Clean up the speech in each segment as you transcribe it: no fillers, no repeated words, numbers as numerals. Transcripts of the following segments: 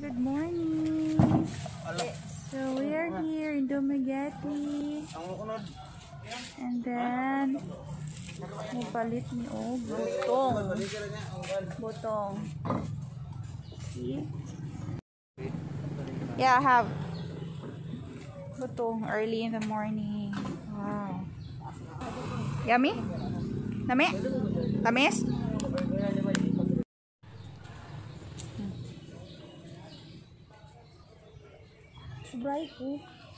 Good morning. So we are here in Dumaguety. And then mupalit ni butong. Butong. See? Yeah, I have butong early in the morning. Wow. Yummy? Lami? Tamis? Sobray ko.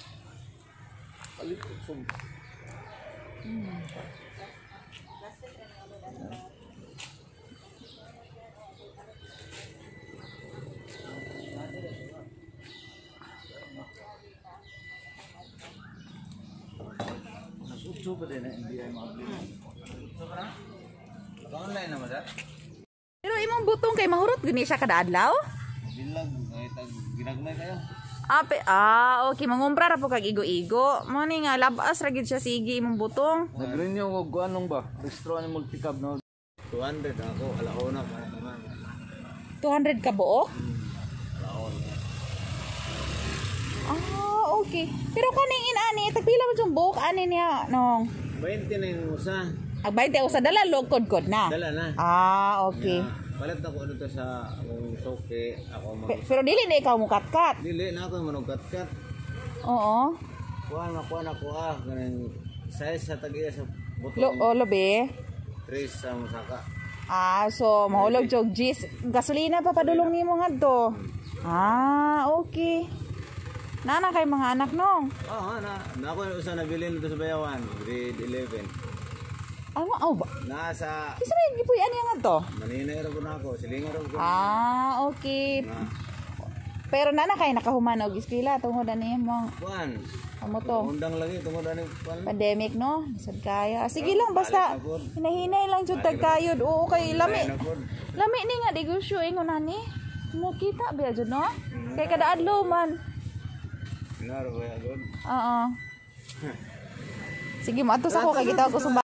Online naman sa? Pero imong butong kay mahurot gani siya kada adlaw? Bilag, ay tag ginagmay kayo. Okay, mangumpra ra po kag igo-igo. Mo ni nga labas ra gid siya sige imong butong. Nagrinyo og kuanong ba? Restro ni multi-cab no. 200 ako, alauna pa naman. 200 ka buok? Alauna. Okay. Pero kaning inani tagpila man yung buok ani niya nong 20 na yung usa. Ag 20 usa dala logkod-kod na. Dala na. Okay. Palit ako dito sa akong soke, ako mag Pero dili na ikaw mo kat-kat. dili na ako manugkat-kat. Oo. Kuan ako ganang size sa tagiya sa butong. Lobe. 3 sa musaka. So mahulog jog gis. Gasolina pa padulong nimo ngadto. Okay. Nana kay mga anak nong. Na ako usa nabili nito sa Bayawan, grade 11. Ba? Nasa Kisa may gipuy ani nga to? Maninay ra ko na ako, silingar ra ko. Okay. Pero nana kay nakahuman og eskwela tungod ani mo. Kuan. Amo to. Undang lagi tungod ani kuan. Pandemic no. Sad kayo. Sige lang basta hinahinay lang jud tag kayod. Oo kay lami. Lami ni nga negosyo ingon ani. Mo kita biya jud no. Kay kada adlaw man. Naro ba yun? Sige mo atos ako kay kita ako